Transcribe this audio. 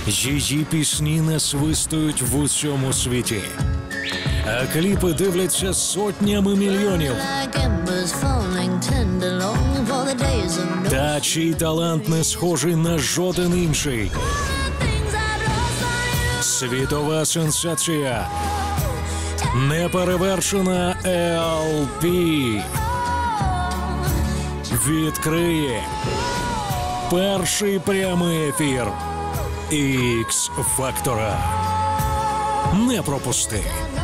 Її пісні насвистують в усьому світі, а кліпи дивляться сотнями мільйонів. Та чий талант не схожий на жоден інший. Світова сенсація. Неперевершена L.P. відкриє перший прямий ефір X-Factor. Не пропусти.